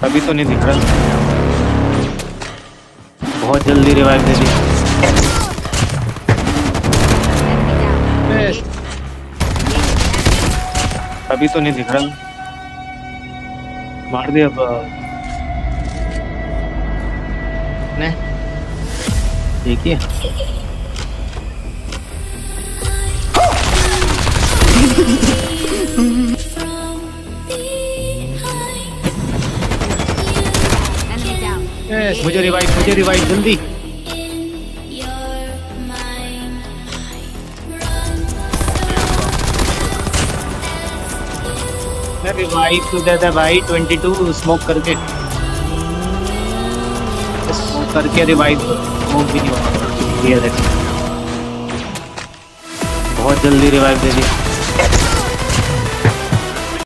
अभी तो नहीं दिख रहा। बहुत जल्दी रिवाइव दे दी। अभी तो नहीं दिख रहा। मार दिया अब। ने देखिए मुझे रिवाइव जल्दी। रिवाइव तो देता भाई 22 स्मोक करके रिवाइव। स्मोक भी नहीं होगा। बहुत जल्दी रिवाइव दे दी।